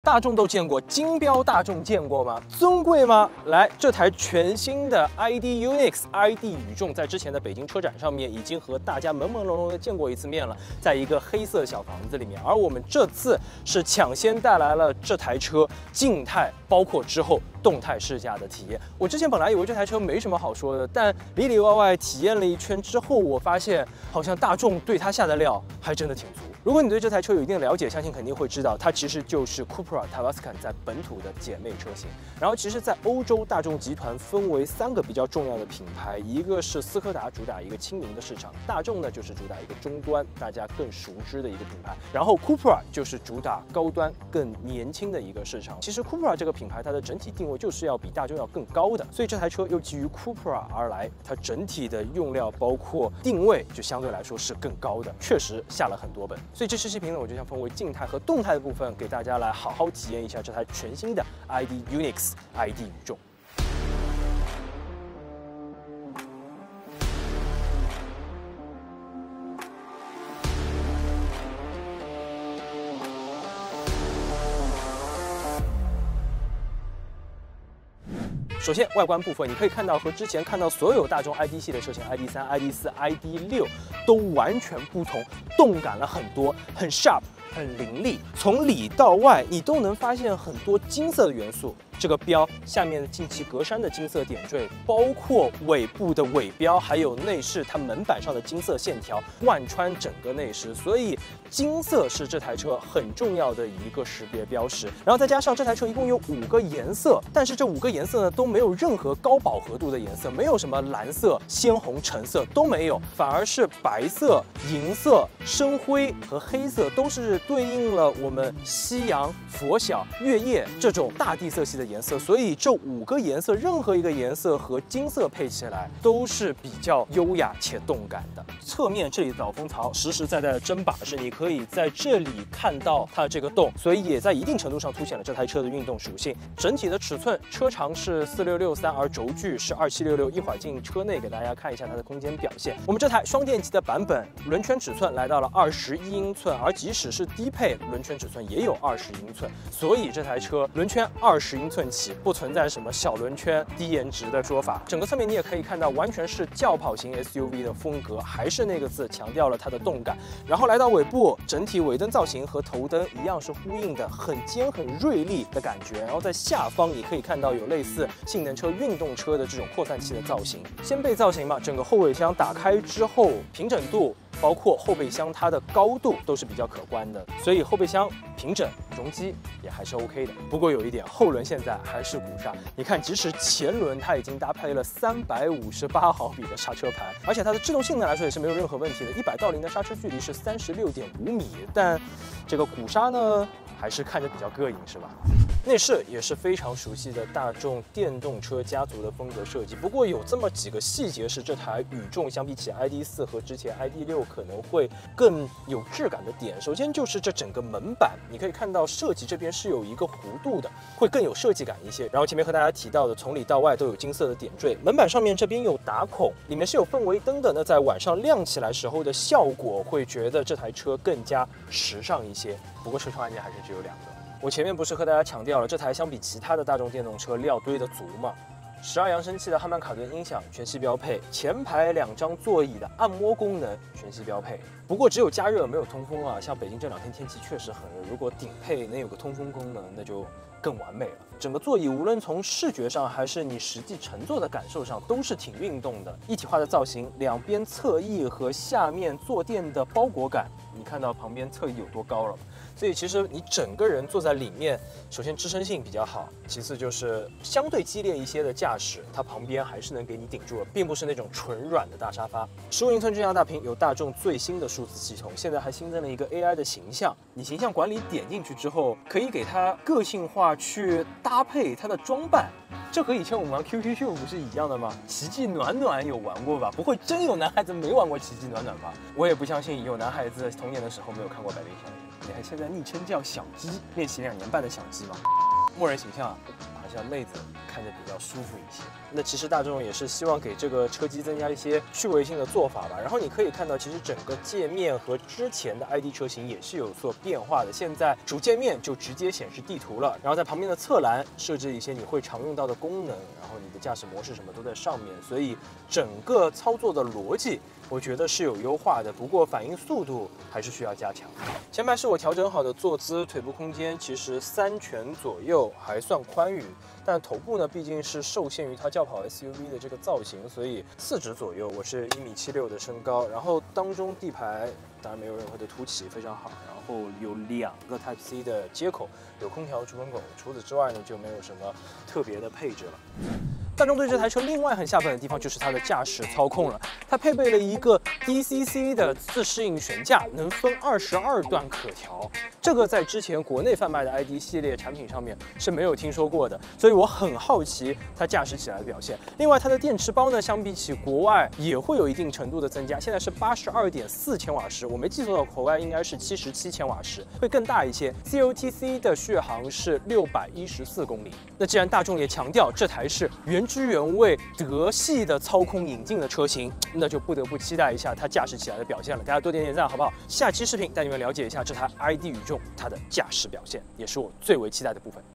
大众都见过，金标大众见过吗？尊贵吗？来，这台全新的 ID UNIX ID 与众，在之前的北京车展上面已经和大家朦朦胧胧的见过一次面了，在一个黑色小房子里面。而我们这次是抢先带来了这台车静态，包括之后动态试驾的体验。我之前本来以为这台车没什么好说的，但里里外外体验了一圈之后，我发现好像大众对它下的料还真的挺足。如果你对这台车有一定的了解，相信肯定会知道，它其实就是 Cupra Tavascan 在本土的姐妹车型。然后其实，在欧洲大众集团分为3个比较重要的品牌，一个是斯柯达主打一个亲民的市场，大众呢就是主打一个中端，大家更熟知的一个品牌，然后 Cupra 就是主打高端更年轻的一个市场。其实 Cupra 这个品牌它的整体定位就是要比大众要更高的，所以这台车又基于 Cupra 而来，它整体的用料包括定位就相对来说是更高的，确实下了很多本。所以这期视频呢，我就想分为静态和动态的部分，给大家来好好体验一下这台全新的 ID UNIX ID 与众。首先，外观部分你可以看到和之前看到所有大众 ID 系列车型 ID3、ID4、ID6 都完全不同，动感了很多，很 sharp， 很凌厉。从里到外，你都能发现很多金色的元素。这个标下面的进气格栅的金色点缀，包括尾部的尾标，还有内饰它门板上的金色线条，贯穿整个内饰。所以金色是这台车很重要的一个识别标识。然后再加上这台车一共有5个颜色，但是这5个颜色呢都没有任何高饱和度的颜色，没有什么蓝色、鲜红、橙色都没有，反而是白色、银色、深灰和黑色，都是对应了我们夕阳、拂晓、月夜这种大地色系的颜色。所以这5个颜色，任何一个颜色和金色配起来都是比较优雅且动感的。侧面这里导风槽实实在在的真把式，你可以在这里看到它这个洞，所以也在一定程度上凸显了这台车的运动属性。整体的尺寸，车长是4663，而轴距是2766。一会儿进车内给大家看一下它的空间表现。我们这台双电机的版本，轮圈尺寸来到了21英寸，而即使是低配，轮圈尺寸也有20英寸，所以这台车轮圈20英寸起，不存在什么小轮圈、低颜值的说法。整个侧面你也可以看到，完全是轿跑型 SUV 的风格，还是那个字，强调了它的动感。然后来到尾部，整体尾灯造型和头灯一样是呼应的，很尖、很锐利的感觉。然后在下方你可以看到有类似性能车、运动车的这种扩散器的造型。掀背造型嘛，整个后备箱打开之后，平整度包括后备箱它的高度都是比较可观的，所以后备箱平整，容积也还是 OK 的。不过有一点，后轮现在还是鼓刹。你看，即使前轮它已经搭配了358毫米的刹车盘，而且它的制动性能来说也是没有任何问题的，100到0的刹车距离是36.5米，但这个鼓刹呢，还是看着比较膈应，是吧？内饰也是非常熟悉的大众电动车家族的风格设计，不过有这么几个细节是这台与众相比起 ID4 和之前 ID6 可能会更有质感的点。首先就是这整个门板，你可以看到设计这边是有一个弧度的，会更有设计感一些。然后前面和大家提到的，从里到外都有金色的点缀，门板上面这边有打孔，里面是有氛围灯的，那在晚上亮起来时候的效果，会觉得这台车更加时尚一些。不过车窗按键还是只有2个。我前面不是和大家强调了，这台相比其他的大众电动车料堆的足吗？12扬声器的汉曼卡顿音响全系标配，前排2张座椅的按摩功能全系标配。不过只有加热没有通风啊，像北京这2天天气确实很热，如果顶配能有个通风功能，那就更完美了。整个座椅无论从视觉上还是你实际乘坐的感受上，都是挺运动的。一体化的造型，两边侧翼和下面坐垫的包裹感，你看到旁边侧翼有多高了？所以其实你整个人坐在里面，首先支撑性比较好，其次就是相对激烈一些的驾驶，它旁边还是能给你顶住的，并不是那种纯软的大沙发。15英寸巨大大屏有大众最新的数字系统，现在还新增了一个 AI 的形象。你形象管理点进去之后，可以给它个性化去搭配它的装扮。这和以前我们玩 QQ 秀不是一样的吗？奇迹暖暖有玩过吧？不会真有男孩子没玩过奇迹暖暖吧？我也不相信有男孩子童年的时候没有看过百变小樱。你还现在昵称叫小鸡，练习2年半的小鸡吗？默认形象还是要妹子看着比较舒服一些。那其实大众也是希望给这个车机增加一些趣味性的做法吧。然后你可以看到，其实整个界面和之前的 ID 车型也是有所变化的。现在主界面就直接显示地图了，然后在旁边的侧栏设置一些你会常用到的功能，然后你的驾驶模式什么都在上面，所以整个操作的逻辑我觉得是有优化的，不过反应速度还是需要加强。前排是我调整好的坐姿，腿部空间其实3拳左右还算宽裕，但头部呢毕竟是受限于它轿跑 SUV 的这个造型，所以4指左右，我是1.76米的身高，然后当中地排当然没有任何的凸起，非常好，然后有2个 Type C 的接口，有空调、出风口，除此之外呢就没有什么特别的配置了。大众对这台车另外很下本的地方就是它的驾驶操控了，它配备了一个 DCC 的自适应悬架，能分22段可调，这个在之前国内贩卖的 ID 系列产品上面是没有听说过的，所以我很好奇它驾驶起来的表现。另外，它的电池包呢，相比起国外也会有一定程度的增加，现在是82.4千瓦时，我没记错的话，国外应该是77千瓦时，会更大一些。COTC 的续航是614公里。那既然大众也强调这台是原汁原味德系的操控引进的车型，那就不得不期待一下它驾驶起来的表现了。大家多点点赞好不好？下期视频带你们了解一下这台 ID 宇宙它的驾驶表现，也是我最为期待的部分。